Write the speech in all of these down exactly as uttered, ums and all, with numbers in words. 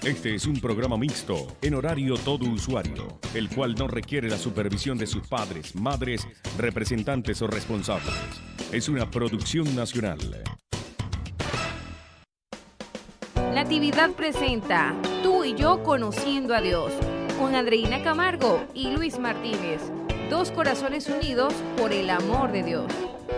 Este es un programa mixto, en horario todo usuario, el cual no requiere la supervisión de sus padres, madres, representantes o responsables. Es una producción nacional. Natividad presenta Tú y yo conociendo a Dios, con Andreina Camargo y Luis Martínez, dos corazones unidos por el amor de Dios.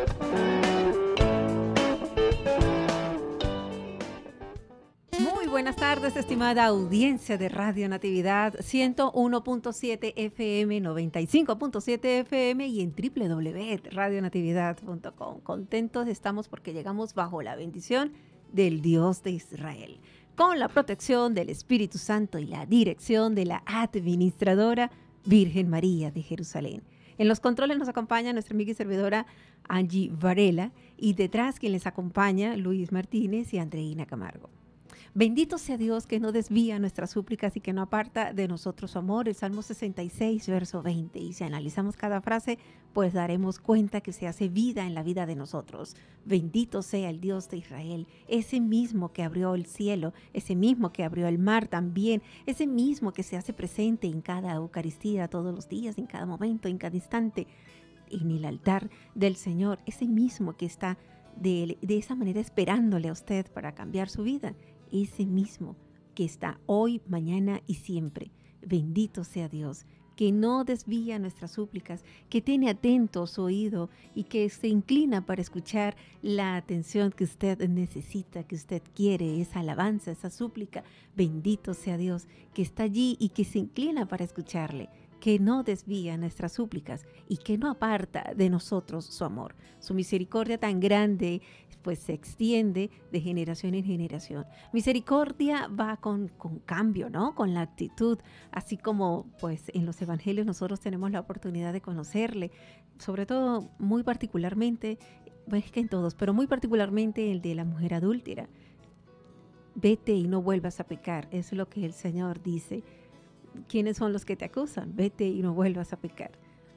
Buenas tardes, estimada audiencia de Radio Natividad, ciento uno punto siete F M, noventa y cinco punto siete F M y en doble u doble u doble u punto radio natividad punto com. Contentos estamos porque llegamos bajo la bendición del Dios de Israel, con la protección del Espíritu Santo y la dirección de la administradora Virgen María de Jerusalén. En los controles nos acompaña nuestra amiga y servidora Angie Varela y detrás quien les acompaña Luis Martínez y Andreina Camargo. Bendito sea Dios que no desvía nuestras súplicas y que no aparta de nosotros su amor. El Salmo sesenta y seis, verso veinte. Y si analizamos cada frase, pues daremos cuenta que se hace vida en la vida de nosotros. Bendito sea el Dios de Israel, ese mismo que abrió el cielo, ese mismo que abrió el mar también, ese mismo que se hace presente en cada Eucaristía, todos los días, en cada momento, en cada instante, en el altar del Señor. Ese mismo que está de, de esa manera esperándole a usted para cambiar su vida. Ese mismo que está hoy, mañana y siempre. Bendito sea Dios, que no desvía nuestras súplicas, que tiene atento su oído y que se inclina para escuchar la atención que usted necesita, que usted quiere, esa alabanza, esa súplica. Bendito sea Dios, que está allí y que se inclina para escucharle, que no desvía nuestras súplicas y que no aparta de nosotros su amor. Su misericordia tan grande pues se extiende de generación en generación. Misericordia va con, con cambio, ¿no? Con la actitud, así como pues en los evangelios nosotros tenemos la oportunidad de conocerle, sobre todo muy particularmente, pues es que en todos, pero muy particularmente el de la mujer adúltera. Vete y no vuelvas a pecar, es lo que el Señor dice. ¿Quiénes son los que te acusan? Vete y no vuelvas a pecar.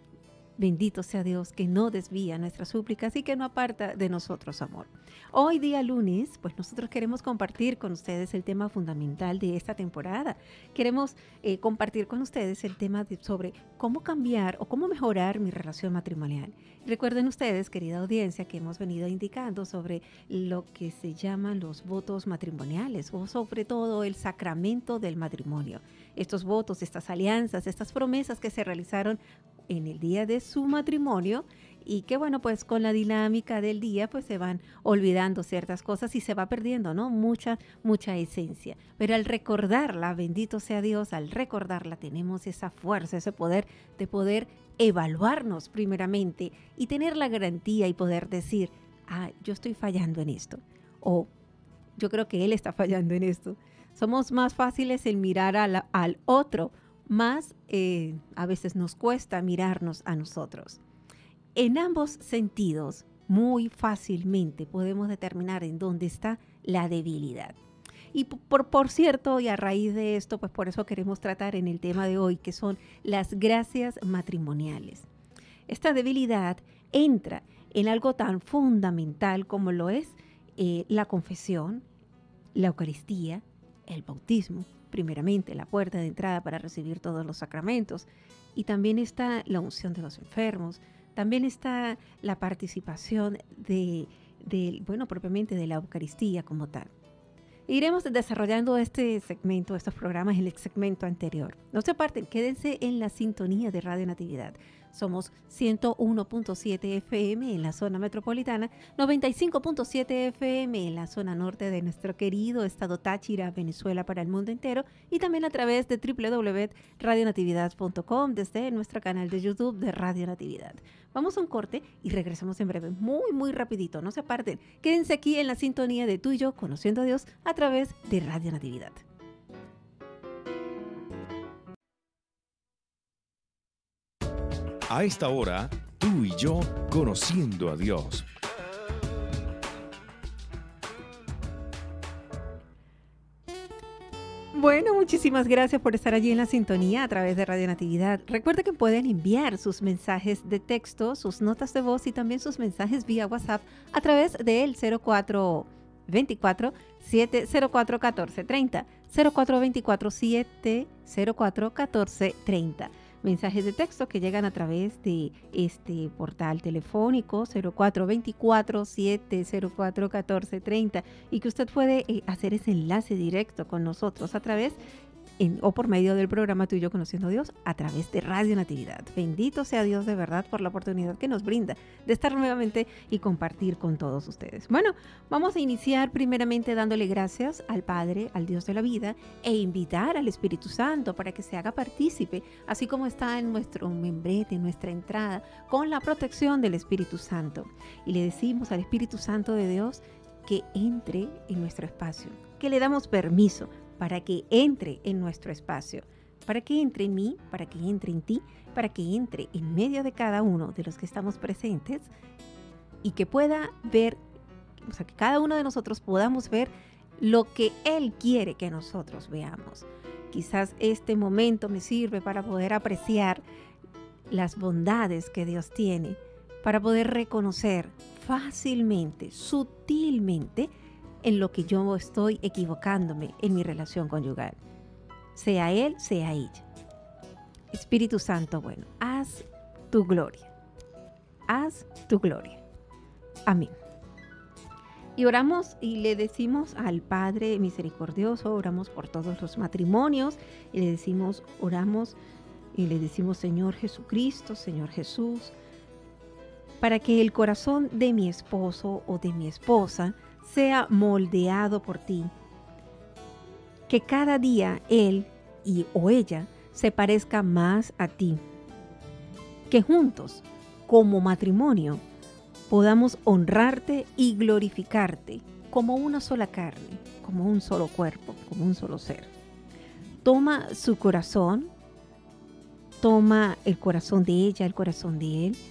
Bendito sea Dios que no desvía nuestras súplicas y que no aparta de nosotros amor. Hoy día lunes, pues nosotros queremos compartir con ustedes el tema fundamental de esta temporada. Queremos eh, compartir con ustedes el tema de, sobre cómo cambiar o cómo mejorar mi relación matrimonial. Recuerden ustedes, querida audiencia, que hemos venido indicando sobre lo que se llaman los votos matrimoniales o sobre todo el sacramento del matrimonio. Estos votos, estas alianzas, estas promesas que se realizaron en el día de su matrimonio y que bueno, pues con la dinámica del día pues se van olvidando ciertas cosas y se va perdiendo, ¿no? Mucha, mucha esencia. Pero al recordarla, bendito sea Dios, al recordarla tenemos esa fuerza, ese poder de poder evaluarnos primeramente y tener la garantía y poder decir, ah, yo estoy fallando en esto o yo creo que él está fallando en esto. Somos más fáciles en mirar a la, al otro, más eh, a veces nos cuesta mirarnos a nosotros. En ambos sentidos, muy fácilmente podemos determinar en dónde está la debilidad. Y por, por cierto, y a raíz de esto, pues por eso queremos tratar en el tema de hoy, que son las gracias matrimoniales. Esta debilidad entra en algo tan fundamental como lo es eh, la confesión, la Eucaristía, el bautismo, primeramente la puerta de entrada para recibir todos los sacramentos, y también está la unción de los enfermos, también está la participación de, de bueno, propiamente de la Eucaristía como tal. Iremos desarrollando este segmento, estos programas en el segmento anterior. No se aparten, quédense en la sintonía de Radio Natividad. Somos ciento uno punto siete F M en la zona metropolitana, noventa y cinco punto siete F M en la zona norte de nuestro querido estado Táchira, Venezuela, para el mundo entero, y también a través de doble u doble u doble u punto radio natividad punto com desde nuestro canal de YouTube de Radio Natividad. Vamos a un corte y regresamos en breve, muy, muy rapidito. No se aparten, quédense aquí en la sintonía de Tú y yo conociendo a Dios a través de Radio Natividad. A esta hora, Tú y yo conociendo a Dios. Bueno, muchísimas gracias por estar allí en la sintonía a través de Radio Natividad. Recuerda que pueden enviar sus mensajes de texto, sus notas de voz y también sus mensajes vía WhatsApp a través del cero cuatro veinticuatro, siete cero cuatro, uno cuatro tres cero, cero cuatro veinticuatro, siete cero cuatro, uno cuatro tres cero. Mensajes de texto que llegan a través de este portal telefónico cero cuatro veinticuatro, siete cero cuatro, uno cuatro tres cero y que usted puede eh, hacer ese enlace directo con nosotros a través En, o por medio del programa Tú y Yo Conociendo a Dios a través de Radio Natividad. Bendito sea Dios de verdad por la oportunidad que nos brinda de estar nuevamente y compartir con todos ustedes. Bueno, vamos a iniciar primeramente dándole gracias al Padre, al Dios de la vida, e invitar al Espíritu Santo para que se haga partícipe, así como está en nuestro membrete, en nuestra entrada, con la protección del Espíritu Santo. Y le decimos al Espíritu Santo de Dios que entre en nuestro espacio, que le damos permiso para que entre en nuestro espacio, para que entre en mí, para que entre en ti, para que entre en medio de cada uno de los que estamos presentes y que pueda ver, o sea, que cada uno de nosotros podamos ver lo que Él quiere que nosotros veamos. Quizás este momento me sirve para poder apreciar las bondades que Dios tiene, para poder reconocer fácilmente, sutilmente, en lo que yo estoy equivocándome en mi relación conyugal. Sea él, sea ella. Espíritu Santo, bueno, haz tu gloria. Haz tu gloria. Amén. Y oramos y le decimos al Padre misericordioso, oramos por todos los matrimonios y le decimos, oramos y le decimos, Señor Jesucristo, Señor Jesús, para que el corazón de mi esposo o de mi esposa sea moldeado por ti, que cada día él y o ella se parezca más a ti, que juntos, como matrimonio, podamos honrarte y glorificarte como una sola carne, como un solo cuerpo, como un solo ser. Toma su corazón, toma el corazón de ella, el corazón de él,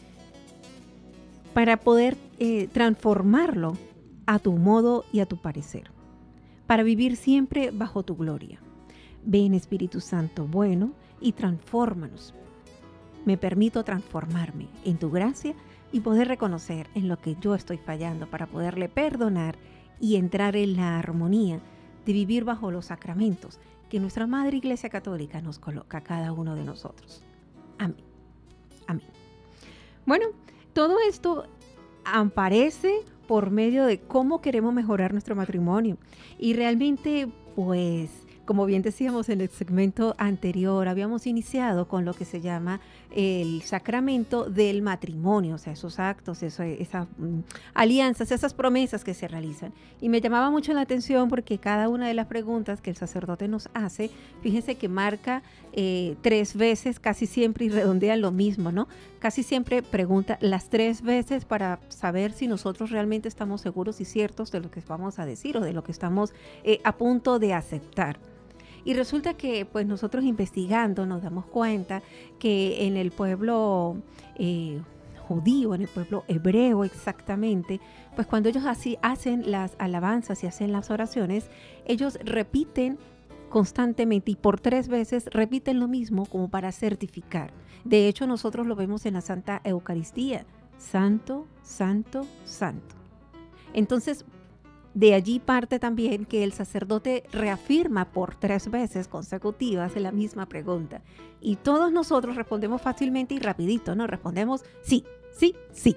para poder eh, transformarlo a tu modo y a tu parecer, para vivir siempre bajo tu gloria. Ven, Espíritu Santo bueno, y transfórmanos. Me permito transformarme en tu gracia y poder reconocer en lo que yo estoy fallando para poderle perdonar y entrar en la armonía de vivir bajo los sacramentos que nuestra Madre Iglesia Católica nos coloca a cada uno de nosotros. Amén. Amén. Bueno, todo esto aparece por medio de cómo queremos mejorar nuestro matrimonio. Y realmente, pues, como bien decíamos en el segmento anterior, habíamos iniciado con lo que se llama el sacramento del matrimonio, o sea, esos actos, eso, esas um, alianzas, esas promesas que se realizan. Y me llamaba mucho la atención porque cada una de las preguntas que el sacerdote nos hace, fíjense que marca eh, tres veces, casi siempre, y redondea lo mismo, ¿no? Casi siempre pregunta las tres veces para saber si nosotros realmente estamos seguros y ciertos de lo que vamos a decir o de lo que estamos eh, a punto de aceptar. Y resulta que pues nosotros investigando nos damos cuenta que en el pueblo eh, judío, en el pueblo hebreo exactamente, pues cuando ellos así hacen las alabanzas y hacen las oraciones, ellos repiten constantemente y por tres veces repiten lo mismo como para certificar. De hecho, nosotros lo vemos en la Santa Eucaristía. Santo, santo, santo. Entonces, de allí parte también que el sacerdote reafirma por tres veces consecutivas la misma pregunta. Y todos nosotros respondemos fácilmente y rapidito, ¿no? Respondemos sí, sí, sí.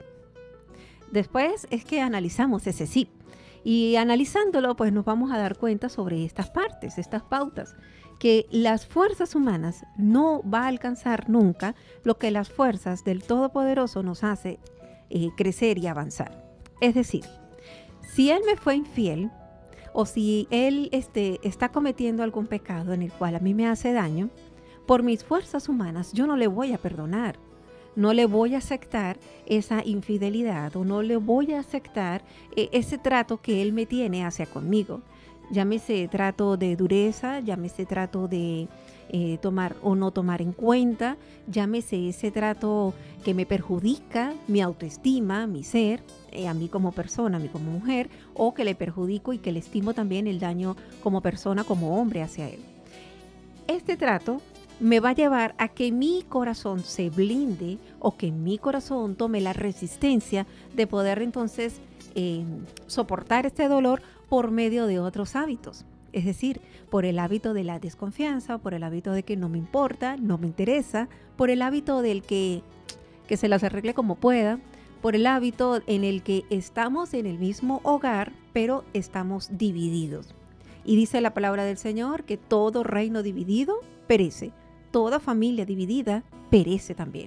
Después es que analizamos ese sí. Y analizándolo, pues nos vamos a dar cuenta sobre estas partes, estas pautas, que las fuerzas humanas no va a alcanzar nunca lo que las fuerzas del Todopoderoso nos hace eh, crecer y avanzar. Es decir, si él me fue infiel o si él este, está cometiendo algún pecado en el cual a mí me hace daño, por mis fuerzas humanas yo no le voy a perdonar, no le voy a aceptar esa infidelidad o no le voy a aceptar eh, ese trato que él me tiene hacia conmigo. Llámese trato de dureza, llámese trato de eh, tomar o no tomar en cuenta, llámese ese trato que me perjudica mi autoestima, mi ser, eh, a mí como persona, a mí como mujer, o que le perjudico y que le estimo también el daño como persona, como hombre hacia él. Este trato me va a llevar a que mi corazón se blinde o que mi corazón tome la resistencia de poder entonces eh, soportar este dolor por medio de otros hábitos. Es decir, por el hábito de la desconfianza, por el hábito de que no me importa, no me interesa, por el hábito del que, que se las arregle como pueda, por el hábito en el que estamos en el mismo hogar, pero estamos divididos. Y dice la palabra del Señor que todo reino dividido perece, toda familia dividida perece también.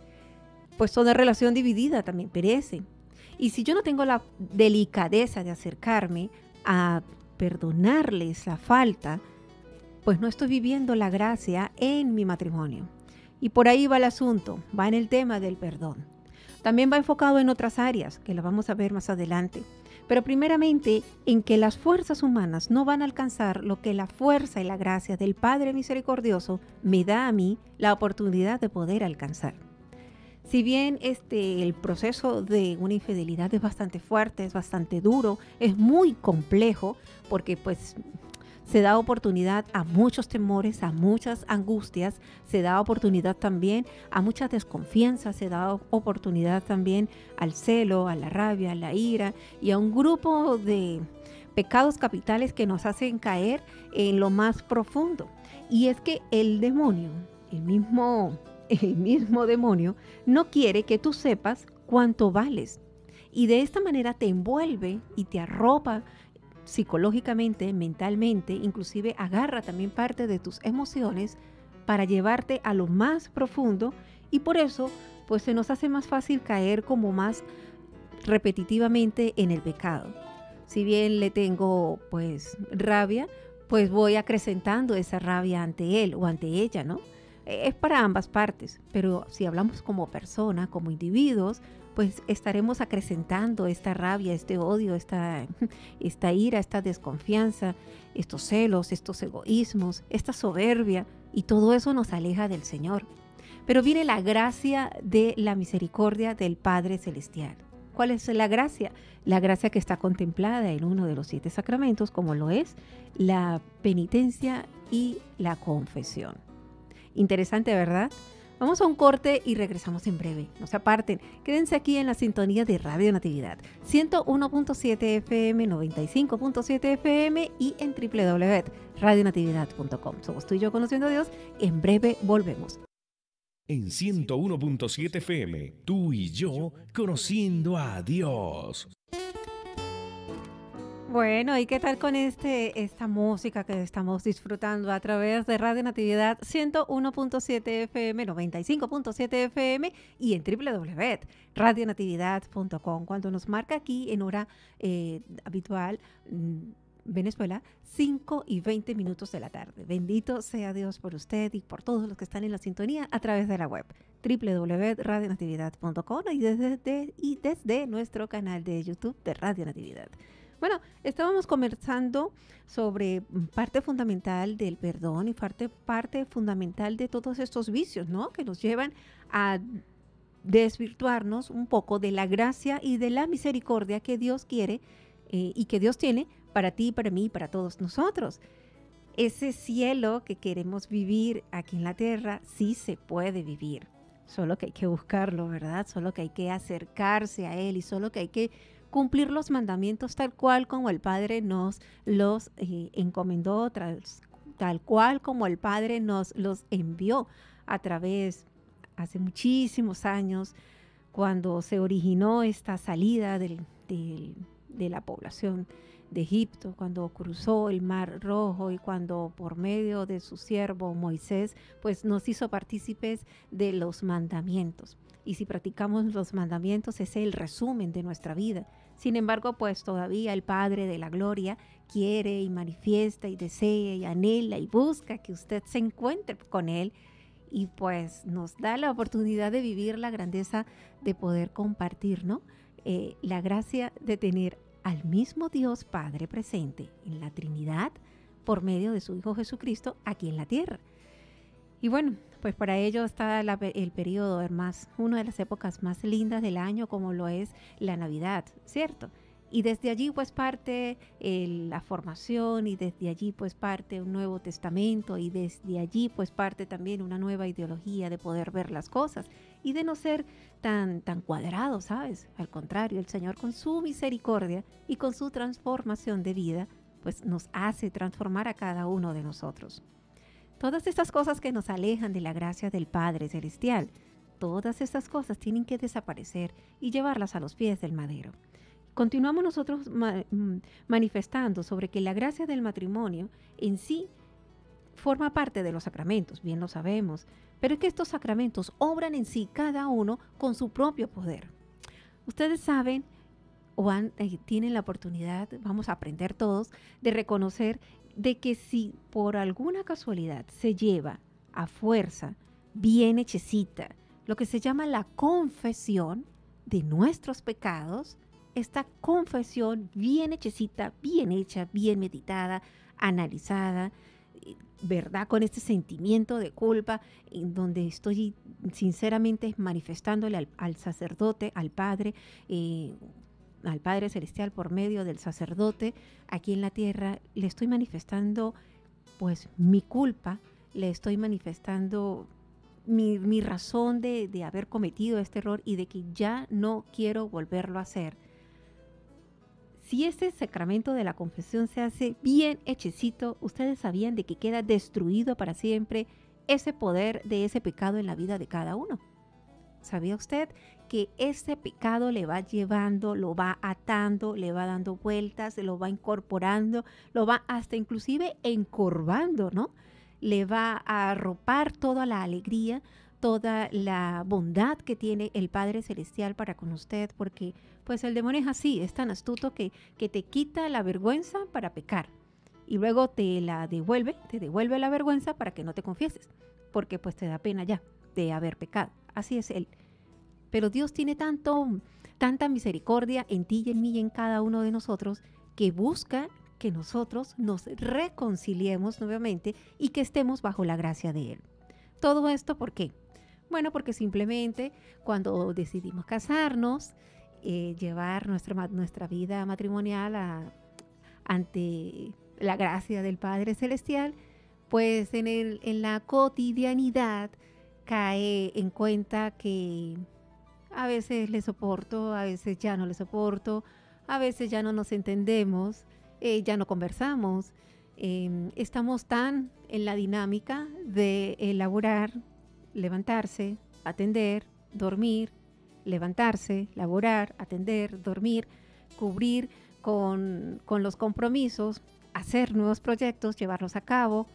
Pues toda relación dividida también perece. Y si yo no tengo la delicadeza de acercarme a perdonarles la falta, pues no estoy viviendo la gracia en mi matrimonio. Y por ahí va el asunto, va en el tema del perdón. También va enfocado en otras áreas, que las vamos a ver más adelante. Pero primeramente en que las fuerzas humanas no van a alcanzar lo que la fuerza y la gracia del Padre misericordioso me da a mí la oportunidad de poder alcanzar. Si bien este, el proceso de una infidelidad es bastante fuerte, es bastante duro, es muy complejo, porque pues se da oportunidad a muchos temores, a muchas angustias, se da oportunidad también a mucha desconfianza, se da oportunidad también al celo, a la rabia, a la ira y a un grupo de pecados capitales que nos hacen caer en lo más profundo. Y es que el demonio, el mismo, el mismo demonio, no quiere que tú sepas cuánto vales. Y de esta manera te envuelve y te arropa psicológicamente, mentalmente, inclusive agarra también parte de tus emociones para llevarte a lo más profundo, y por eso pues se nos hace más fácil caer como más repetitivamente en el pecado. Si bien le tengo pues rabia, pues voy acrecentando esa rabia ante él o ante ella, ¿no? Es para ambas partes, pero si hablamos como persona, como individuos, pues estaremos acrecentando esta rabia, este odio, esta, esta ira, esta desconfianza, estos celos, estos egoísmos, esta soberbia, y todo eso nos aleja del Señor. Pero viene la gracia de la misericordia del Padre Celestial. ¿Cuál es la gracia? La gracia que está contemplada en uno de los siete sacramentos, como lo es la penitencia y la confesión. Interesante, ¿verdad? Vamos a un corte y regresamos en breve. No se aparten. Quédense aquí en la sintonía de Radio Natividad. ciento uno punto siete F M, noventa y cinco punto siete F M y en doble u doble u doble u punto radio natividad punto com. Somos tú y yo conociendo a Dios. En breve volvemos. En ciento uno punto siete F M, tú y yo conociendo a Dios. Bueno, ¿y qué tal con este esta música que estamos disfrutando a través de Radio Natividad ciento uno punto siete F M, noventa y cinco punto siete F M y en doble u doble u doble u punto radio natividad punto com? Cuando nos marca aquí en hora eh, habitual, mmm, Venezuela, cinco y veinte minutos de la tarde. Bendito sea Dios por usted y por todos los que están en la sintonía a través de la web doble u doble u doble u punto radio natividad punto com y desde, de, y desde nuestro canal de YouTube de Radio Natividad. Bueno, estábamos conversando sobre parte fundamental del perdón y parte, parte fundamental de todos estos vicios, ¿no? Que nos llevan a desvirtuarnos un poco de la gracia y de la misericordia que Dios quiere eh, y que Dios tiene para ti, para mí y para todos nosotros. Ese cielo que queremos vivir aquí en la tierra sí se puede vivir, solo que hay que buscarlo, ¿verdad? Solo que hay que acercarse a Él y solo que hay que cumplir los mandamientos tal cual como el Padre nos los eh, encomendó, tras, tal cual como el Padre nos los envió a través, hace muchísimos años, cuando se originó esta salida del, del, de la población de Egipto, cuando cruzó el Mar Rojo y cuando por medio de su siervo Moisés, pues nos hizo partícipes de los mandamientos. Y si practicamos los mandamientos, ese es el resumen de nuestra vida. Sin embargo, pues todavía el Padre de la Gloria quiere y manifiesta y desea y anhela y busca que usted se encuentre con Él y pues nos da la oportunidad de vivir la grandeza de poder compartir, ¿no? Eh, la gracia de tener al mismo Dios Padre presente en la Trinidad por medio de su Hijo Jesucristo aquí en la tierra. Y bueno, pues para ello está la, el periodo más, una de las épocas más lindas del año, como lo es la Navidad, ¿cierto? Y desde allí pues parte eh, la formación, y desde allí pues parte un Nuevo Testamento, y desde allí pues parte también una nueva ideología de poder ver las cosas y de no ser tan, tan cuadrados, ¿sabes? Al contrario, el Señor con su misericordia y con su transformación de vida pues nos hace transformar a cada uno de nosotros. Todas estas cosas que nos alejan de la gracia del Padre Celestial, todas estas cosas tienen que desaparecer y llevarlas a los pies del madero. Continuamos nosotros ma- manifestando sobre que la gracia del matrimonio en sí forma parte de los sacramentos, bien lo sabemos, pero es que estos sacramentos obran en sí cada uno con su propio poder. Ustedes saben o han, eh, tienen la oportunidad, vamos a aprender todos, de reconocer de que si por alguna casualidad se lleva a fuerza, bien hechecita, lo que se llama la confesión de nuestros pecados, esta confesión bien hechecita, bien hecha, bien meditada, analizada, ¿verdad? Con este sentimiento de culpa, en donde estoy sinceramente manifestándole al, al sacerdote, al Padre, eh, al Padre Celestial por medio del sacerdote aquí en la tierra, le estoy manifestando pues mi culpa, le estoy manifestando mi, mi razón de, de haber cometido este error y de que ya no quiero volverlo a hacer. Si este sacramento de la confesión se hace bien hechecito, ustedes sabían de que queda destruido para siempre ese poder de ese pecado en la vida de cada uno. ¿Sabía usted que ese pecado le va llevando, lo va atando, le va dando vueltas, lo va incorporando, lo va hasta inclusive encorvando, ¿no? Le va a arropar toda la alegría, toda la bondad que tiene el Padre Celestial para con usted, porque pues el demonio es así, es tan astuto que, que te quita la vergüenza para pecar y luego te la devuelve, te devuelve la vergüenza para que no te confieses, porque pues te da pena ya de haber pecado. Así es él. Pero Dios tiene tanto, tanta misericordia en ti y en mí y en cada uno de nosotros, que busca que nosotros nos reconciliemos nuevamente y que estemos bajo la gracia de Él. ¿Todo esto por qué? Bueno, porque simplemente cuando decidimos casarnos, eh, llevar nuestra, nuestra vida matrimonial a, ante la gracia del Padre Celestial, pues en, el, en la cotidianidad cae en cuenta que a veces le soporto, a veces ya no le soporto, a veces ya no nos entendemos, eh, ya no conversamos. Eh, estamos tan en la dinámica de elaborar, levantarse, atender, dormir, levantarse, laborar, atender, dormir, cubrir con, con los compromisos, hacer nuevos proyectos, llevarlos a cabo.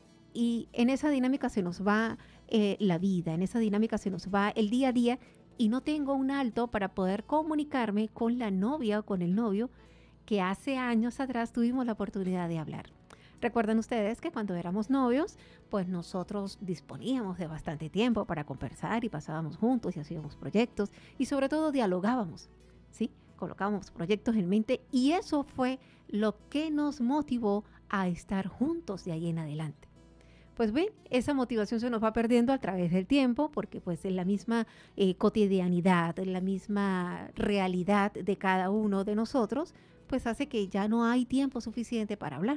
Y en esa dinámica se nos va eh, la vida, en esa dinámica se nos va el día a día y no tengo un alto para poder comunicarme con la novia o con el novio que hace años atrás tuvimos la oportunidad de hablar. Recuerdan ustedes que cuando éramos novios, pues nosotros disponíamos de bastante tiempo para conversar y pasábamos juntos y hacíamos proyectos y sobre todo dialogábamos, ¿sí? Colocábamos proyectos en mente y eso fue lo que nos motivó a estar juntos de ahí en adelante. Pues ven, esa motivación se nos va perdiendo a través del tiempo porque pues en la misma eh, cotidianidad, en la misma realidad de cada uno de nosotros, pues hace que ya no hay tiempo suficiente para hablar.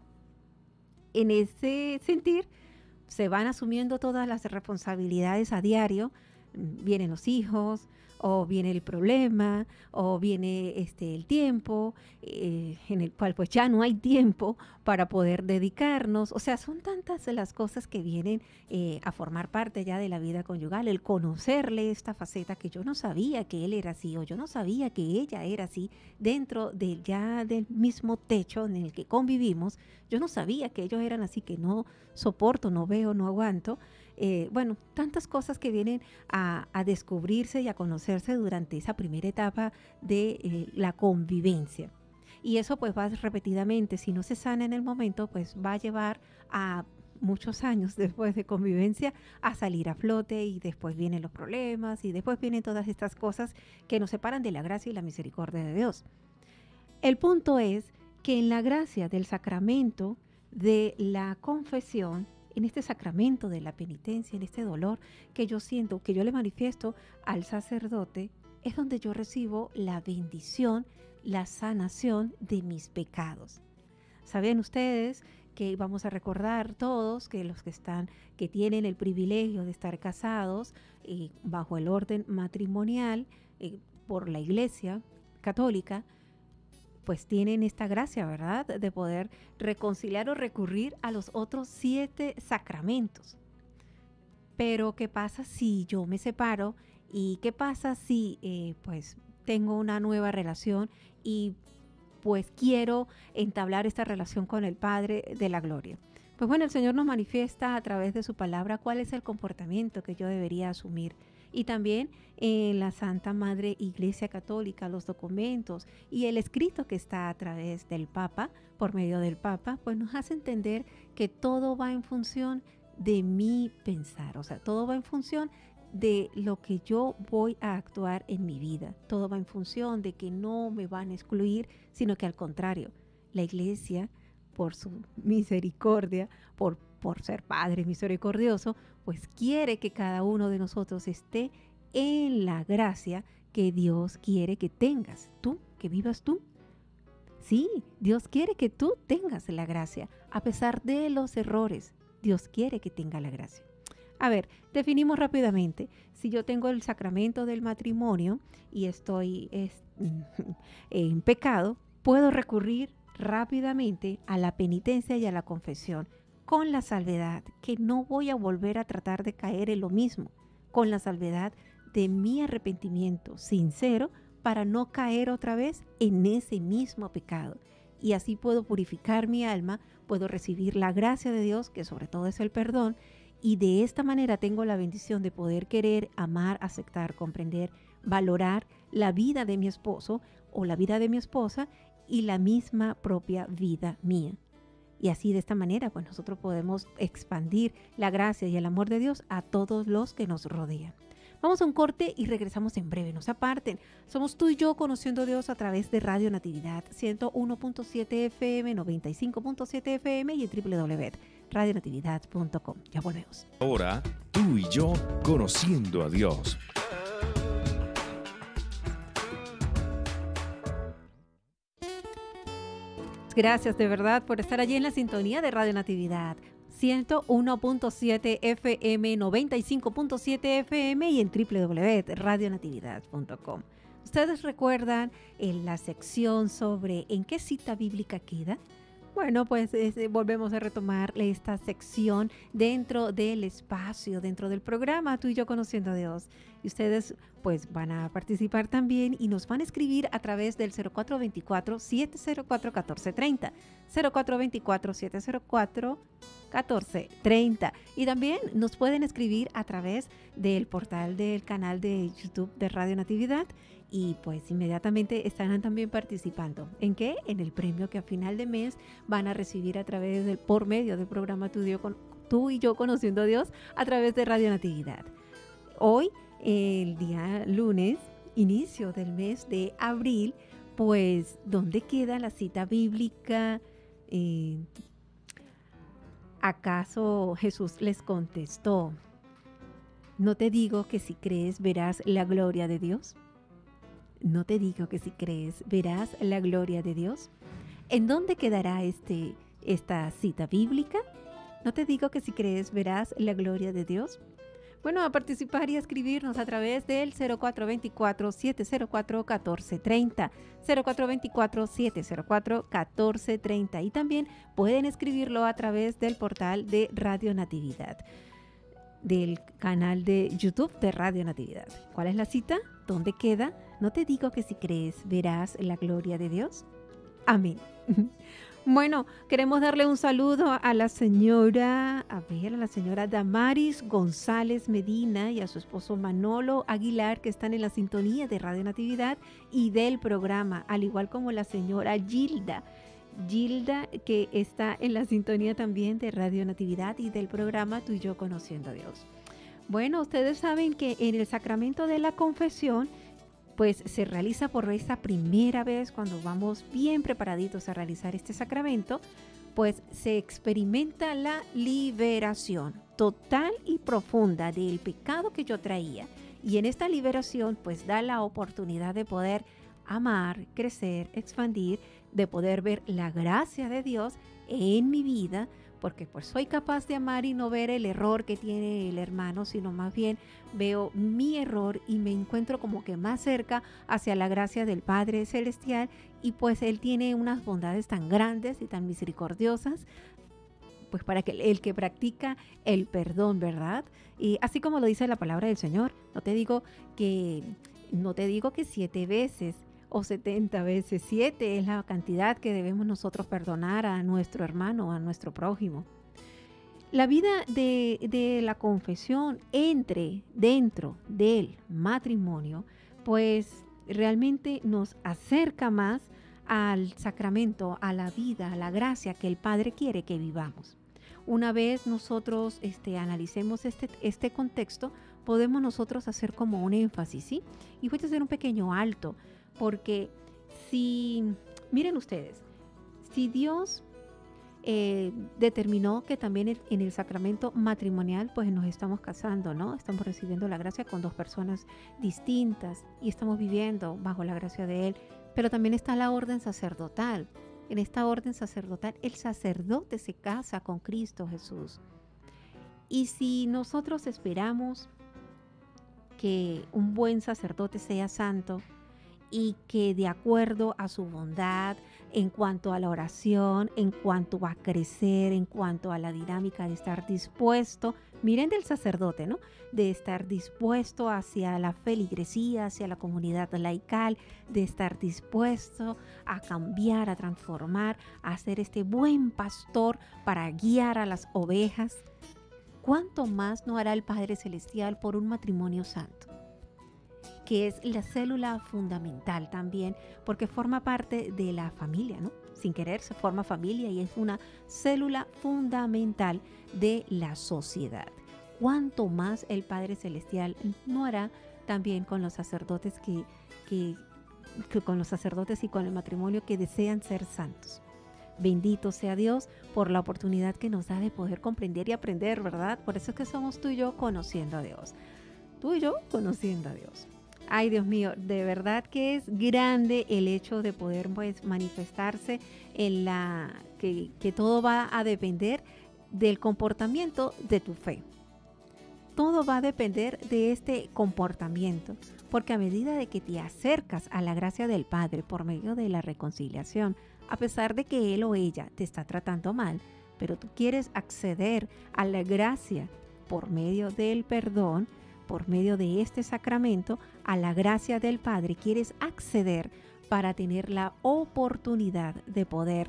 En ese sentir, se van asumiendo todas las responsabilidades a diario, vienen los hijos, o viene el problema, o viene este, el tiempo, eh, en el cual pues ya no hay tiempo para poder dedicarnos. O sea, son tantas las cosas que vienen eh, a formar parte ya de la vida conyugal, el conocerle esta faceta que yo no sabía que él era así, o yo no sabía que ella era así, dentro de ya del mismo techo en el que convivimos. Yo no sabía que ellos eran así, que no soporto, no veo, no aguanto. Eh, bueno, tantas cosas que vienen a, a descubrirse y a conocerse durante esa primera etapa de eh, la convivencia. Y eso pues va repetidamente, si no se sana en el momento, pues va a llevar a muchos años después de convivencia a salir a flote y después vienen los problemas y después vienen todas estas cosas que nos separan de la gracia y la misericordia de Dios. El punto es que en la gracia del sacramento de la confesión, en este sacramento de la penitencia, en este dolor que yo siento, que yo le manifiesto al sacerdote, es donde yo recibo la bendición la sanación de mis pecados. ¿Saben ustedes que vamos a recordar todos que los que están, que tienen el privilegio de estar casados eh, bajo el orden matrimonial eh, por la Iglesia Católica, pues tienen esta gracia, ¿verdad?, de poder reconciliar o recurrir a los otros siete sacramentos. Pero ¿qué pasa si yo me separo? ¿Y qué pasa si eh, pues tengo una nueva relación y pues quiero entablar esta relación con el Padre de la Gloria? Pues bueno, el Señor nos manifiesta a través de su palabra cuál es el comportamiento que yo debería asumir. Y también en la Santa Madre Iglesia Católica, los documentos y el escrito que está a través del Papa, por medio del Papa, pues nos hace entender que todo va en función de mi pensar. O sea, todo va en función de lo que yo voy a actuar en mi vida. Todo va en función de que no me van a excluir, sino que al contrario, la Iglesia, por su misericordia, por, por ser Padre misericordioso, pues quiere que cada uno de nosotros esté en la gracia que Dios quiere que tengas. Tú, que vivas tú. Sí, Dios quiere que tú tengas la gracia, a pesar de los errores. Dios quiere que tenga la gracia. A ver, definimos rápidamente. Si yo tengo el sacramento del matrimonio y estoy es, en pecado, puedo recurrir rápidamente a la penitencia y a la confesión, con la salvedad que no voy a volver a tratar de caer en lo mismo, con la salvedad de mi arrepentimiento sincero para no caer otra vez en ese mismo pecado. Y así puedo purificar mi alma, puedo recibir la gracia de Dios, que sobre todo es el perdón, y de esta manera tengo la bendición de poder querer, amar, aceptar, comprender, valorar la vida de mi esposo o la vida de mi esposa y la misma propia vida mía. Y así de esta manera, pues nosotros podemos expandir la gracia y el amor de Dios a todos los que nos rodean. Vamos a un corte y regresamos en breve. No se aparten. Somos tú y yo conociendo a Dios a través de Radio Natividad ciento uno punto siete F M, noventa y cinco punto siete F M y en doble u doble u doble u punto radio natividad punto com. Ya volvemos. Ahora, tú y yo conociendo a Dios. Gracias de verdad por estar allí en la sintonía de Radio Natividad ciento uno punto siete F M, noventa y cinco punto siete F M y en doble u doble u doble u punto radio natividad punto com. ¿Ustedes recuerdan en la sección sobre en qué cita bíblica queda? Bueno, pues eh, volvemos a retomar esta sección dentro del espacio, dentro del programa Tú y yo conociendo a Dios. Y ustedes pues van a participar también y nos van a escribir a través del cero cuatro dos cuatro, siete cero cuatro, uno cuatro tres cero, cero cuatro dos cuatro, siete cero cuatro, uno cuatro tres cero. Y también nos pueden escribir a través del portal del canal de YouTube de Radio Natividad. Y pues inmediatamente estarán también participando. ¿En qué? En el premio que a final de mes van a recibir a través del, por medio del programa Tú y yo, con, Tú y yo conociendo a Dios a través de Radio Natividad. Hoy, el día lunes, inicio del mes de abril, pues ¿dónde queda la cita bíblica? Eh, ¿Acaso Jesús les contestó? ¿No te digo que si crees verás la gloria de Dios? ¿No te digo que si crees verás la gloria de Dios? ¿En dónde quedará este, esta cita bíblica? ¿No te digo que si crees verás la gloria de Dios? Bueno, a participar y a escribirnos a través del cero cuatro dos cuatro, siete cero cuatro, uno cuatro tres cero, cero cuatro dos cuatro, siete cero cuatro, uno cuatro tres cero y también pueden escribirlo a través del portal de Radio Natividad, del canal de YouTube de Radio Natividad. ¿Cuál es la cita? ¿Dónde queda? ¿No te digo que si crees verás la gloria de Dios? Amén. Bueno, queremos darle un saludo a la señora, a ver, a la señora Damaris González Medina y a su esposo Manolo Aguilar, que están en la sintonía de Radio Natividad y del programa, al igual como la señora Gilda. Gilda, que está en la sintonía también de Radio Natividad y del programa Tú y yo conociendo a Dios. Bueno, ustedes saben que en el sacramento de la confesión, pues se realiza por esta primera vez cuando vamos bien preparaditos a realizar este sacramento, pues se experimenta la liberación total y profunda del pecado que yo traía. Y en esta liberación, pues da la oportunidad de poder amar, crecer, expandir, de poder ver la gracia de Dios en mi vida, porque pues soy capaz de amar y no ver el error que tiene el hermano, sino más bien veo mi error y me encuentro como que más cerca hacia la gracia del Padre Celestial, y pues Él tiene unas bondades tan grandes y tan misericordiosas, pues para que el que practica el perdón, ¿verdad? Y así como lo dice la palabra del Señor, no te digo que, no te digo que siete veces o setenta veces, siete es la cantidad que debemos nosotros perdonar a nuestro hermano, a nuestro prójimo. La vida de, de la confesión entre dentro del matrimonio, pues realmente nos acerca más al sacramento, a la vida, a la gracia que el Padre quiere que vivamos. Una vez nosotros este, analicemos este, este contexto, podemos nosotros hacer como un énfasis, ¿sí? Y voy a hacer un pequeño alto, porque si, miren ustedes, si Dios eh, determinó que también en el sacramento matrimonial, pues nos estamos casando, ¿no? Estamos recibiendo la gracia con dos personas distintas y estamos viviendo bajo la gracia de Él, pero también está la orden sacerdotal. En esta orden sacerdotal, el sacerdote se casa con Cristo Jesús. Y si nosotros esperamos que un buen sacerdote sea santo y que de acuerdo a su bondad, en cuanto a la oración, en cuanto a crecer, en cuanto a la dinámica de estar dispuesto, miren del sacerdote, ¿no? De estar dispuesto hacia la feligresía, hacia la comunidad laical, de estar dispuesto a cambiar, a transformar, a ser este buen pastor para guiar a las ovejas. ¿Cuánto más no hará el Padre Celestial por un matrimonio santo? Que es la célula fundamental también, porque forma parte de la familia, ¿no? Sin querer se forma familia y es una célula fundamental de la sociedad. ¿Cuánto más el Padre Celestial no hará también con los sacerdotes que, que, que con los sacerdotes y con el matrimonio que desean ser santos? Bendito sea Dios por la oportunidad que nos da de poder comprender y aprender, ¿verdad? Por eso es que somos tú y yo conociendo a Dios. Tú y yo conociendo a Dios. Ay, Dios mío, de verdad que es grande el hecho de poder pues, manifestarse en la que, que todo va a depender del comportamiento de tu fe. Todo va a depender de este comportamiento, porque a medida de que te acercas a la gracia del Padre por medio de la reconciliación, a pesar de que él o ella te está tratando mal, pero tú quieres acceder a la gracia por medio del perdón, por medio de este sacramento, a la gracia del Padre, quieres acceder para tener la oportunidad de poder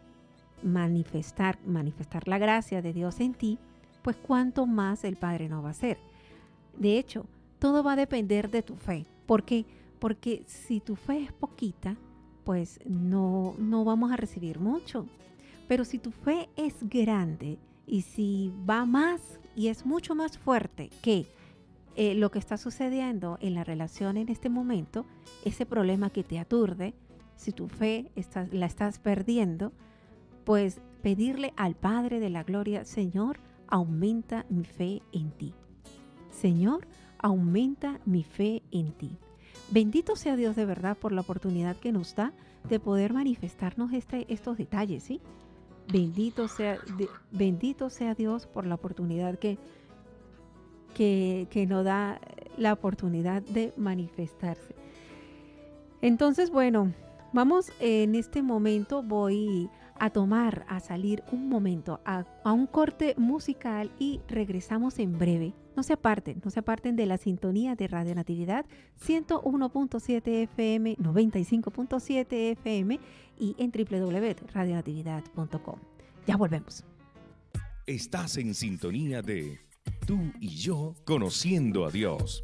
manifestar, manifestar la gracia de Dios en ti, pues cuánto más el Padre no va a hacer. De hecho, todo va a depender de tu fe. ¿Por qué? Porque si tu fe es poquita, pues no, no vamos a recibir mucho. Pero si tu fe es grande y si va más y es mucho más fuerte que Eh, lo que está sucediendo en la relación en este momento, ese problema que te aturde, si tu fe está, la estás perdiendo, pues pedirle al Padre de la Gloria, Señor, aumenta mi fe en ti. Señor, aumenta mi fe en ti. Bendito sea Dios de verdad por la oportunidad que nos da de poder manifestarnos este, estos detalles, ¿sí? Bendito sea, de, bendito sea Dios por la oportunidad que Que, que nos da la oportunidad de manifestarse. Entonces, bueno, vamos en este momento, voy a tomar, a salir un momento a, a un corte musical y regresamos en breve. No se aparten, no se aparten de la sintonía de Radio Natividad ciento uno punto siete F M, noventa y cinco punto siete F M y en doble u doble u doble u punto radio natividad punto com. Ya volvemos. Estás en sintonía de Tú y yo conociendo a Dios.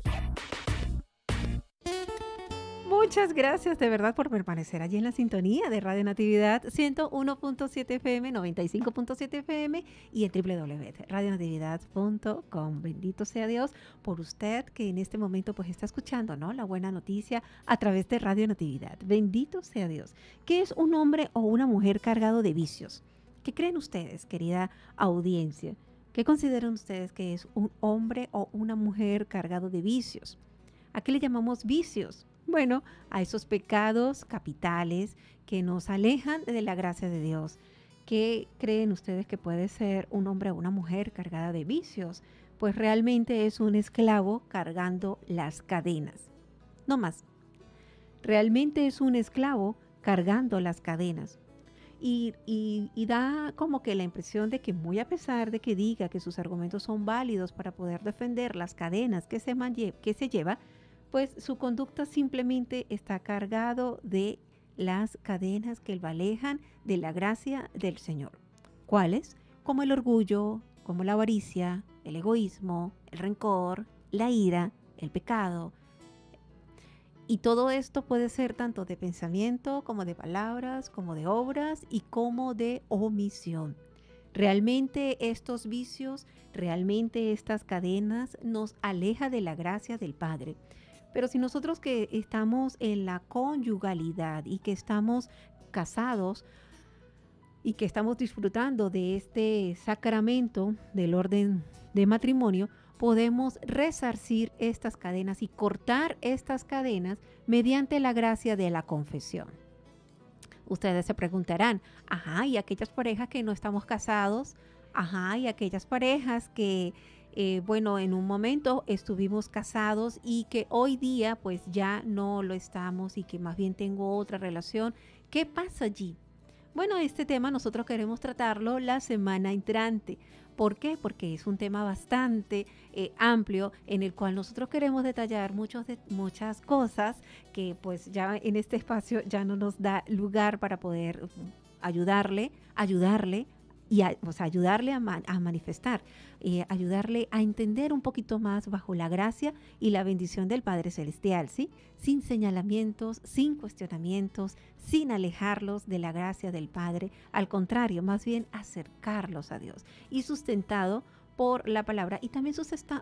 Muchas gracias de verdad por permanecer allí en la sintonía de Radio Natividad ciento uno punto siete F M, noventa y cinco punto siete F M y en doble u doble u doble u punto radio natividad punto com. Bendito sea Dios por usted que en este momento pues está escuchando, ¿no? La buena noticia a través de Radio Natividad. Bendito sea Dios. ¿Qué es un hombre o una mujer cargado de vicios? ¿Qué creen ustedes, querida audiencia? ¿Qué consideran ustedes que es un hombre o una mujer cargado de vicios? ¿A qué le llamamos vicios? Bueno, a esos pecados capitales que nos alejan de la gracia de Dios. ¿Qué creen ustedes que puede ser un hombre o una mujer cargada de vicios? Pues realmente es un esclavo cargando las cadenas. No más. Realmente es un esclavo cargando las cadenas. Y, y, y da como que la impresión de que muy a pesar de que diga que sus argumentos son válidos para poder defender las cadenas que se, man- que se lleva, pues su conducta simplemente está cargado de las cadenas que lo alejan de la gracia del Señor. ¿Cuáles? Como el orgullo, como la avaricia, el egoísmo, el rencor, la ira, el pecado. Y todo esto puede ser tanto de pensamiento, como de palabras, como de obras y como de omisión. Realmente estos vicios, realmente estas cadenas nos aleja de la gracia del Padre. Pero si nosotros que estamos en la conyugalidad y que estamos casados y que estamos disfrutando de este sacramento del orden de matrimonio, podemos resarcir estas cadenas y cortar estas cadenas mediante la gracia de la confesión. Ustedes se preguntarán, ajá, y aquellas parejas que no estamos casados, ajá, y aquellas parejas que, eh, bueno, en un momento estuvimos casados y que hoy día pues ya no lo estamos y que más bien tengo otra relación, ¿qué pasa allí? Bueno, este tema nosotros queremos tratarlo la semana entrante. ¿Por qué? Porque es un tema bastante eh, amplio en el cual nosotros queremos detallar muchos de, muchas cosas que pues ya en este espacio ya no nos da lugar para poder ayudarle, ayudarle y a, o sea, ayudarle a, man, a manifestar, eh, ayudarle a entender un poquito más bajo la gracia y la bendición del Padre Celestial, ¿sí? Sin señalamientos, sin cuestionamientos, sin alejarlos de la gracia del Padre, al contrario, más bien acercarlos a Dios y sustentado por la palabra y también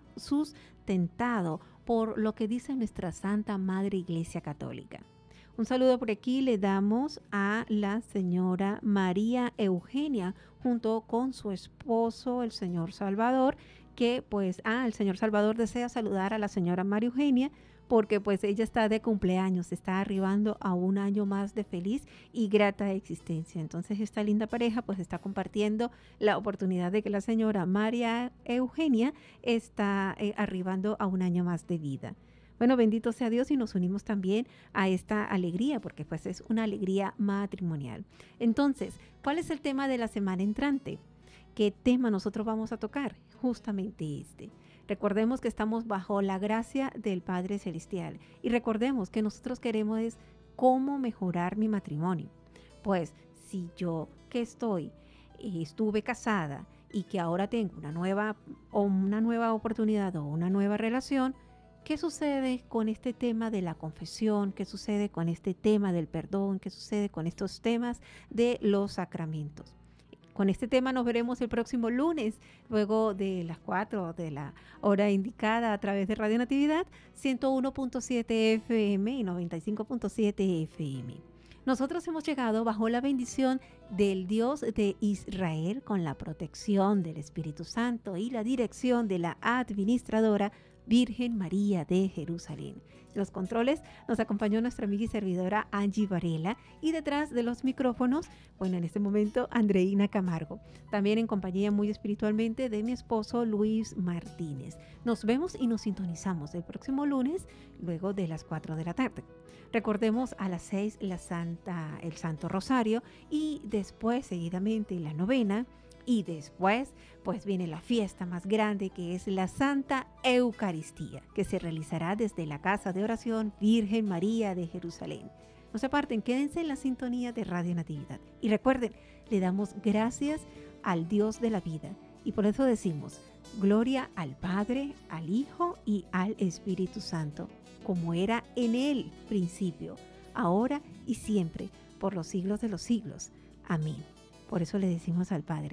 sustentado por lo que dice nuestra Santa Madre Iglesia Católica. Un saludo por aquí le damos a la señora María Eugenia junto con su esposo, el señor Salvador, que pues, ah, el señor Salvador desea saludar a la señora María Eugenia porque pues ella está de cumpleaños, está arribando a un año más de feliz y grata existencia. Entonces esta linda pareja pues está compartiendo la oportunidad de que la señora María Eugenia está eh, arribando a un año más de vida. Bueno, bendito sea Dios y nos unimos también a esta alegría porque pues es una alegría matrimonial. Entonces, ¿cuál es el tema de la semana entrante? ¿Qué tema nosotros vamos a tocar? Justamente este. Recordemos que estamos bajo la gracia del Padre Celestial y recordemos que nosotros queremos es cómo mejorar mi matrimonio. Pues si yo que estoy, estuve casada y que ahora tengo una nueva, o una nueva oportunidad o una nueva relación, ¿qué sucede con este tema de la confesión? ¿Qué sucede con este tema del perdón? ¿Qué sucede con estos temas de los sacramentos? Con este tema nos veremos el próximo lunes, luego de las cuatro de la hora indicada a través de Radio Natividad, ciento uno punto siete F M y noventa y cinco punto siete F M. Nosotros hemos llegado bajo la bendición del Dios de Israel con la protección del Espíritu Santo y la dirección de la administradora Virgen María de Jerusalén. En los controles nos acompañó nuestra amiga y servidora Angie Varela y detrás de los micrófonos, bueno, en este momento Andreina Camargo. También en compañía muy espiritualmente de mi esposo Luis Martínez. Nos vemos y nos sintonizamos el próximo lunes luego de las cuatro de la tarde. Recordemos a las seis la Santa, el Santo Rosario y después seguidamente la novena. Y después, pues viene la fiesta más grande que es la Santa Eucaristía, que se realizará desde la Casa de Oración Virgen María de Jerusalén. No se aparten, quédense en la sintonía de Radio Natividad. Y recuerden, le damos gracias al Dios de la vida. Y por eso decimos, gloria al Padre, al Hijo y al Espíritu Santo, como era en el principio, ahora y siempre, por los siglos de los siglos. Amén. Por eso le decimos al Padre,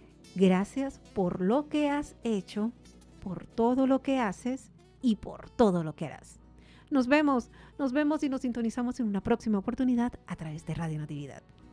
gracias por lo que has hecho, por todo lo que haces y por todo lo que harás. Nos vemos, nos vemos y nos sintonizamos en una próxima oportunidad a través de Radio Natividad.